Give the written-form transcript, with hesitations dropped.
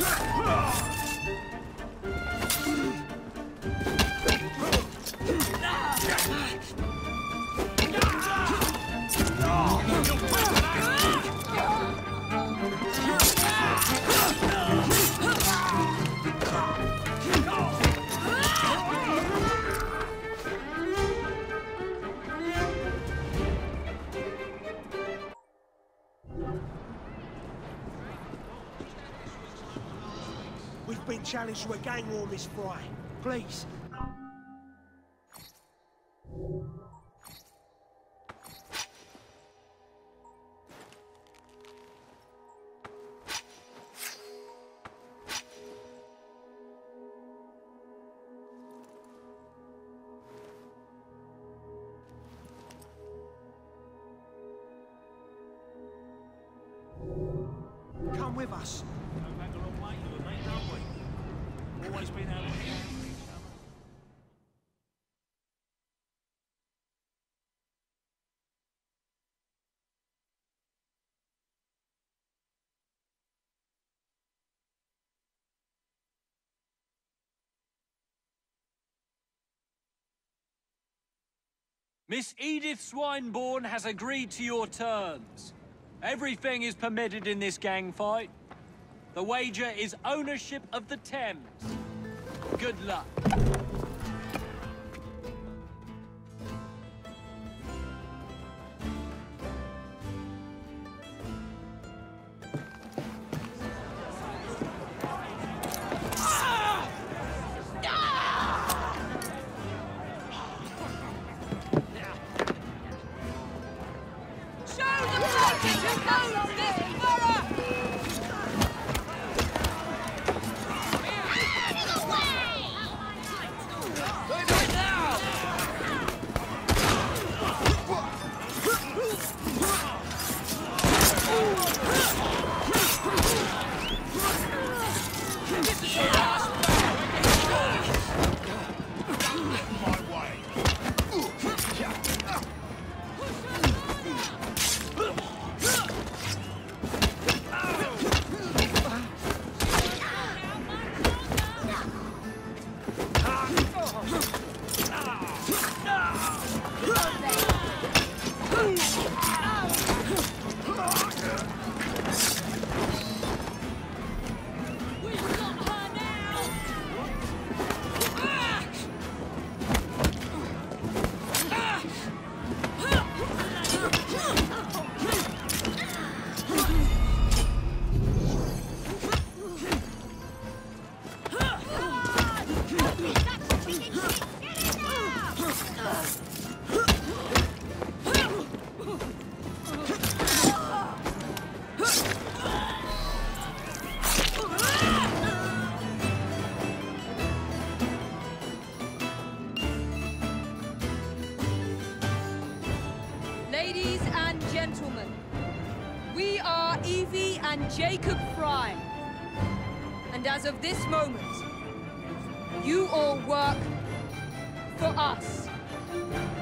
We've been challenged to a gang war, Miss Frye. Please. Come with us. Go back a long way, mate, don't we? Always been able to for each other. Miss Edith Swinebourne has agreed to your terms. Everything is permitted in this gang fight. The wager is ownership of the Thames. Good luck. Ladies and gentlemen, we are Evie and Jacob Frye. And as of this moment, you all work for us.